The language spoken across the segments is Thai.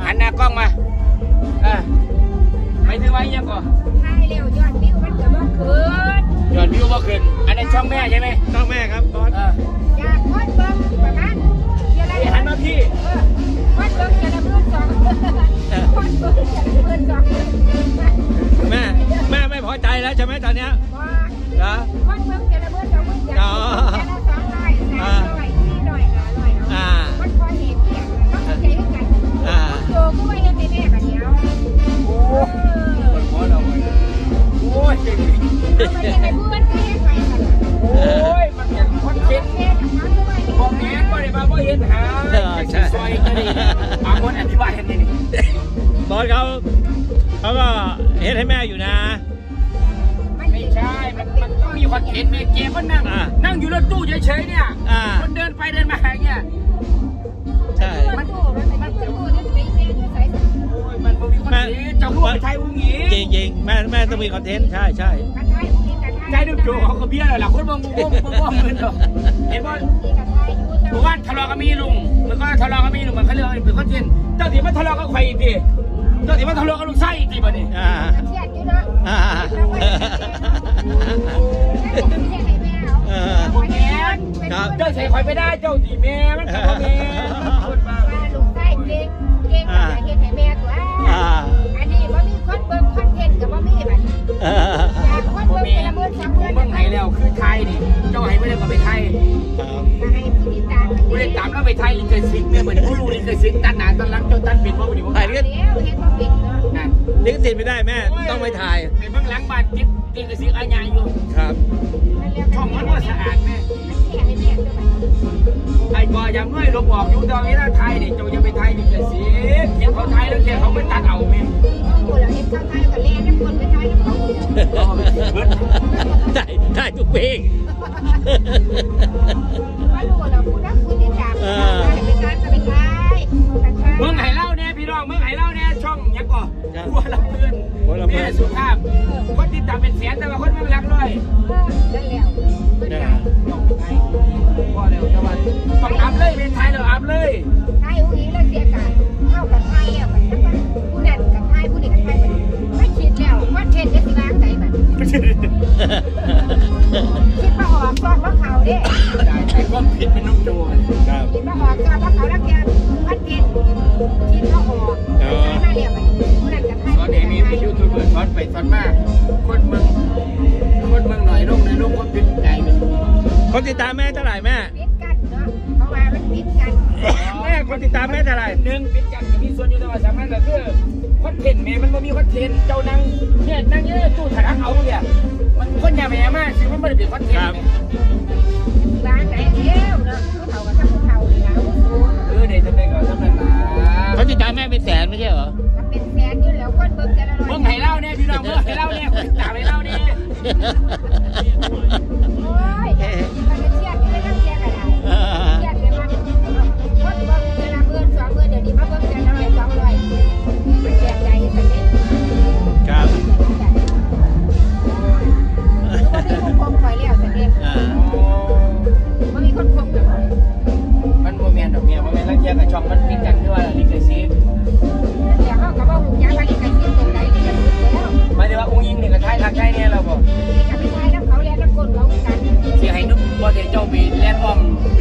หันหน้ากล้องมาไม่ถึงไว้ยังก่อนใช่เร็วยอดวิวมันจะบ่ขึ้นยอดวิวบ่ขึ้นอันนี้ช่องแม่ใช่ไหมช่องแม่ครับบอสอยากคอนเบิ้งประมาณหันมาพี่คอนเบิ้งจะละเพื่อนสองคอนเบิ้งจะละเพื่อนสองแม่ไม่พอใจแล้วใช่ไหมตอนเนี้ยนะคอนเบิ้งจะละเพื่อนสองจะละ200 300 400 500มันพอเห็นเนี่ยต้องเข้าใจด้วยกันโยก็ว่ายังไงแม่กันเนี้ยโอ้ยเก่งมันยังไงเพื่อนก็ยังไงกันโอ้ยมันเป็นคนเก่งบอกแม่ก็ได้มาบ่เห็นหาซอยก็ดีบางคนอธิบายกันนี่บอสเขาก็เฮ็ดให้แม่อยู่นะไม่ใช่มันต้องมีคอนเทนต์แม่เกมมันนั่งอยู่รถตู้เฉยๆเนี่ยมันเดินไปเดินมาอย่างเงี้ยใช่มันมีคอนเทนต์เจ้าลูกไปไทยอุ้งอิงจริงแม่ต้องมีคอนเทนต์ใช่ใช่ดูโจเขาก็เบี้ยเลยล่ะคนมองเงินเห็นว่าตัวว่าทะเลาะกับมีลุงมันก็ทะเลาะกับมีลุงมันเขาเรียกเป็นคอนเทนต์เจ้าที่มันทะเลาะกับใครอีกทีเจ้าที่มันทะเลาะกับลูกไส้อีกทีบ่เนี่ยโอเคเจ้าใส่คอยไม่ได้เจ้าที่แม่มันก็แม่คนมาลูกไส้เก่งเฮ็ดให้แม่ตัวอันนี้ว่ามีคอนเบิ้งคอนเทนต์กับว่ามีแบบอยากคอนเบิ้งเป็นละเบิ้งสองเบิ้งเบิ้งไห้แล้วคือไทยนี่เจ้าไห้ไม่ได้ก็ไปไทยไม่ได้ตามแล้วไปไทยลิขสิทธิ์เนี่ยเหมือนผู้รู้ลิขสิทธิ์ตันหนาตันหลังเจ้าตันเป็นว่าวันนี้ผมถ่ายลิขสิทธิ์ไม่ได้แม่ต้องไปถ่ายเป็นเบื้องหลังบ้านติดลิขสิทธิ์อาญาอยู่ครับช่องมันว่าสะอาดแม่ไอ้กอยังไม่ลบออกอยู่ตอนนี้นะไทยเนี่ยเจ้าจะไปไทยลิขสิทธิ์เห็นเขาไทยแล้วแกเขาไม่ตัดเอาแม่ได้ทุกเพลงเมืองไหเล่าเนี่ยพี่น้องเมืองไหเล่าเนี่ยช่องยังก่อหัวลำเพื่อนแม่สุภาพคนติดตามเป็นแสนแต่ว่าคนไม่รักเลยพอเร็วจังหวะต้องอัพเลยเป็นไทยเราอัพเลยไทยอุ้ยเราเสียกันเข้ากับไทยอ่ะผู้นั้นกับไทยผู้นี้กับไทยไม่คิดแล้วว่าเทนจะสิล้างใจแบบคิดมาออกก่อนว่าเขาเด้แต่ก็ผิดเป็นน้องโจคิดมาออกก่อนว่าเขาแล้วแกว่าเทนคิดมาออกมาเรียบผู้นั้นกับไทยตอนนี้มียูทูบเบอร์สอนไปสอนมาคนเมืองหน่อยลูกในลูกก็ปิดใจคนติดตามแม่เท่าไหร่แม่ปิดกันเนาะเพราะว่ามันปิดกันแม่คนติดตามแม่เท่าไหร่ 1ปิดกันมีส่วนอยู่แต่ว่าสำคัญก็คือคอนเทนต์แม่มันไม่มีคอนเทนต์เจ้านั่งเนี่ยนั่งเยอะตู้ถ่ายเอาเนี่ยมันคนแย่แม่มากสิมันไม่ได้เป็นคอนเทนต์ร้านไหนเที่ยวเนาะเขาก็ทำเขาเนี่ยเดี๋ยวจะไปก่อนทำอะไรมาเขาติดตามแม่เป็นแสนไม่ใช่เหรอเป็นแสนอยู่แล้วคนเบิ่งกันเบิ่งไห้เล่าเนี่ยพี่น้องเบิ่งไห้เล่าเนี่ยตามไห้เล่าเนี่ยโอ้ยมันจะเชียดไม่ต้องเชียดอะไรเชียดเลยมันคนเบิ่งจะละเบิ่ง2 เบิ่งเดี๋ยวนี้มาเบิ่งจะ100 200มันแจกใจสักนิดครับมันมีคนคงคอยแล้วสักนิดมันมีคนคงแบบมันโมเมนต์ดอกเมียโมเมนต์แล้วเชียร์กับช่องมันปิดกันด้วยลิขสิทธิ์เดี๋ยวเขาก็บอกย้ายมาลิขสิทธิ์ตรงไหนลิขสิทธิ์แล้วหมายถึงว่าอุ้งยิงนี่ก็ไทยทักไทยเนี่ยเราบอกจะไปไทยแล้วเขาเรียนแล้วคนเขากันเสียให้นุ๊กบอเดเจ้าบีเล่นอ้อม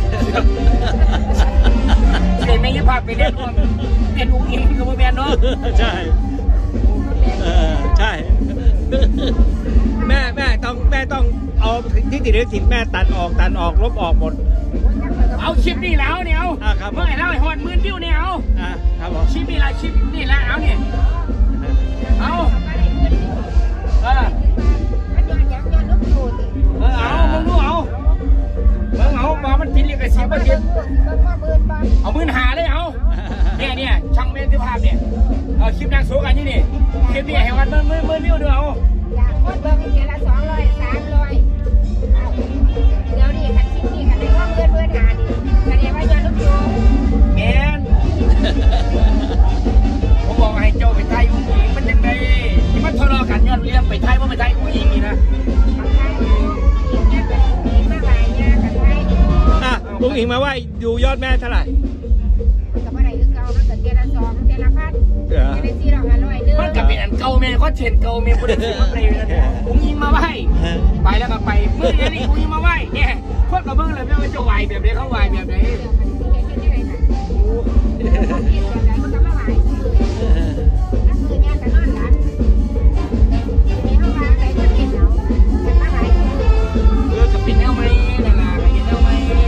เสียไม่ยึดภาพไปเล่นอ้อมเป็นอุ้งยิงก็โมเมนต์เนาะใช่ใช่แม่ต้องเอาที่ติดลิขสิทธิ์แม่ตัดออกลบออกหมดเอาชิปนี่แล้วเนี่ยเอาเมื่อไหร่แล้วไอ้หอน10,000 วิวเนี่ยเอาครับผมชิปนี่ละชิปนี่ละเอาเนี่ยเอามึงดูเอามามันผิดลิขสิทธิ์มาผิดเอา15,000เลยเอาเนี่ยช่างเมนที่ภาพเนี่ยคลิปนางโสกันนี่คลิปนี้ให้วัน10,000 วิวดูเอาอยากคนเบิ่งเดือนละ200 300เดี๋ยวนี้คันคลิปนี้คันได้ว่าเงินหาดิแสดงว่ายอดลูกโจแมนผมบอกให้เจ้าไปไทยอุ้งอิงมันยังไงที่มันทะเลาะกันย้อนเรื่องไปไทยว่าไปไทยอุ้งอิงนี่นะลุงอิงมาว่าดูยอดแม่เท่าไหร่กับอะไรคือเก่ามันเกิดเดือนละ2 แต่ละพันได้400 มันก็เป็นอันเก่าแม่ก็เช่นเก่าแม่บ่ได้ซื้อมาเปรย์นั่นผมยิงมาไหว้ไปแล้วก็ไปเมื่อนี้ผมยิงมาไหว้เนี่ยคนกับเบิ่งเลยแม่ว่าจะไหวแบบไหนเขาไหวแบบไหนก็เป็นแนวไหมนั่นล่ะไปแนวไหม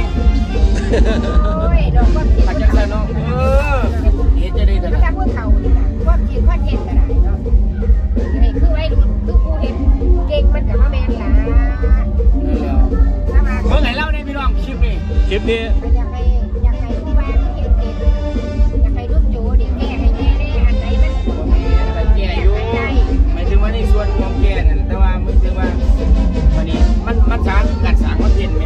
อาจจะใส่น้องเฮ็ดจะได้แต่ละถ้าพูดเท่านี่นะพวกคิดว่าเก่งก็ได้เนาะนี่คือไว้รุ่นคือผู้เห็นเก่งมันกับว่าแมนล่ะถ้ามาเมื่อไหร่เล่าในพี่น้องคลิปนี้คลิปนี้อยากให้ผู้ว่าเห็นอยากให้ลูกโจดิแก้ให้แก้ได้อันไหนมันแก่อยู่หมายถึงว่าในส่วนของแก่นั่นแต่ว่าไม่ถึงว่าวันนี้มันสารการสร้างมันเย็นไหม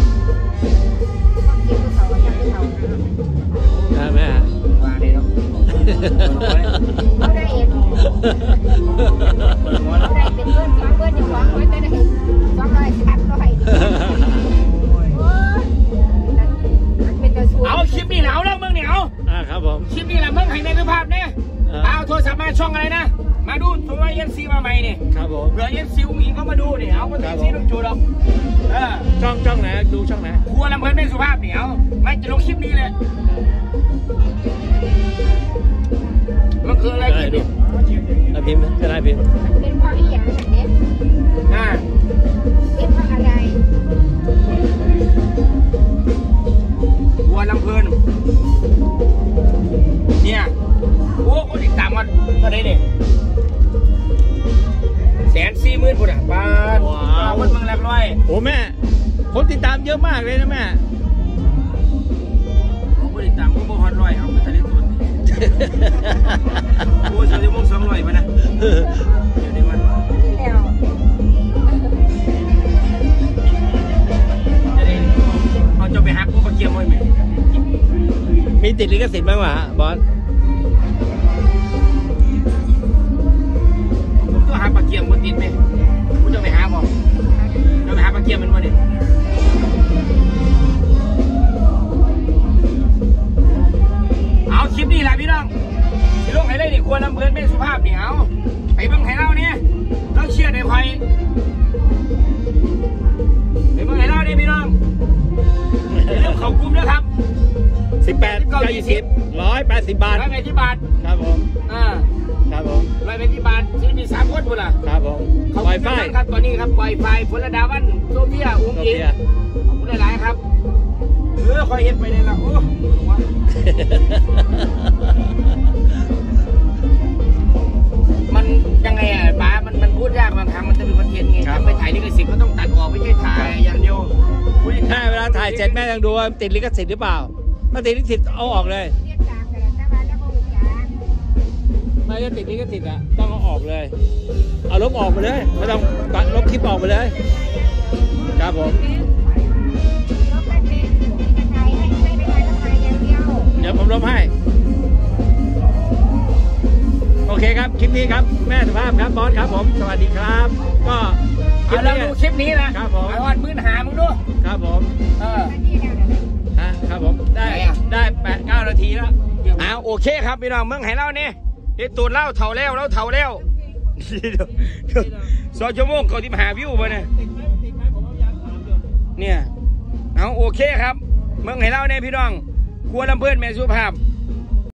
คิดผู้เฒ่าอยากผู้เฒ่าแม่ว่าเลยเนาะเขาได้เห็นเขาได้เป็นเพื่อนสองเพื่อนอยู่สองคนจะได้เป็นตัวสูงเอาคลิปนี้เอาแล้วมึงเนี่ยเอาครับผมคลิปนี้แหละมึงให้ในภาพเนี่ยเอาโทรศัพท์มาช่องอะไรนะมาดูตัวเอ็นซีมาใหม่เนี่ยครับผมเผื่อเอ็นซีอุ้งอิงเขามาดูเนี่ยเอามาตีซีลูกจูดอกช่องไหนดูช่องไหนครัวลำเพลินเป็นสุภาพเนี่ยเอาไม่จะลงคลิปนี้เลยมันคืออะไรคลิปนี้พิมพ์จะได้พิมพ์เป็นเพราะอีหยังแบบนี้เป็นเพราะอะไรครัวลำเพลินเนี่ยโอ้คนติดตามมันเท่าไหร่เนี่ย140,000พุ่นอ่ะป้าคนเมืองหลักร้อยโอ้แม่คนติดตามเยอะมากเลยนะแม่คนติดตามก็ฮอตร้อยเอาไปทะเลทุนโอ้ชั่วโมง200ป่ะนะเดี๋ยวนี้มันแล้วจะได้เอาจะไปหักพวกเกียร์มวยไหมมีติดลิขสิทธิ์บ้างวะบอสผมต้องหาปลาเกียร์บนติดไหมผมจะไปหาบ่จะไปหาปลาเกียร์มันบ่ดิเอาคลิปนี้แหละพี่น้องที่ลงให้ได้ดิควรลำเพลินไม่สุภาพเนี่ยเอาไปเบิ่งให้เราเนี่ยต้องเชื่อในภัยไปเบิ่งให้เราเนี่ยพี่น้องเรื่องเขากุ้มนะครับ 18 90 180 บาท 180 บาทครับผมครับผม 180 บาทที่มี3คนพุ่นล่ะครับผมไวไฟครับตอนนี้ครับไวไฟฝนระดาวันโซเฟียอุ้งอิงขอบคุณหลายๆครับคอยเห็นไปเลยล่ะโอ้มันยังไงอ่ะป้ามันพูดยากบางครั้งมันจะมีคอนเทนต์ไงไปถ่ายลิขสิทธิ์ก็ต้องตัดออกไม่ใช่ถ่ายอย่างเดียวแม่เวลาถ่ายเสร็จแม่ต้องดูว่าติดลิขสิทธิ์หรือเปล่าถ้าติดลิขสิทธิ์เอาออกเลยเรียกตามกันแล้วแต่ว่าแล้วก็รู้จักไม่ถ้าติดลิขสิทธิ์อะต้องเอาออกเลยเอาลบออกไปเลยไม่ต้องลบคลิปออกไปเลยครับผมลบไม่เป็นจะถ่ายให้ไม่ได้ถ่ายแล้วถ่ายอย่างเดียวเดี๋ยวผมลบให้โอเคครับคลิปนี้ครับแม่สุภาพครับบอสครับผมสวัสดีครับก็เราดูคลิปนี้นะครับผมไอ้วันมื้นหามึงดูครับผมครับผมได้8-9 นาทีแล้วโอเคครับพี่น้องเมืองไห้เล่าเนี่ยเดี๋ยวตูนเล่าเท่าแล้ว2 ชั่วโมงเขาที่มาหาวิวมาเนี่ยเอาโอเคครับเมืองไห้เล่าเนี่ยพี่น้องครัวลำเพลินแม่สุภาพ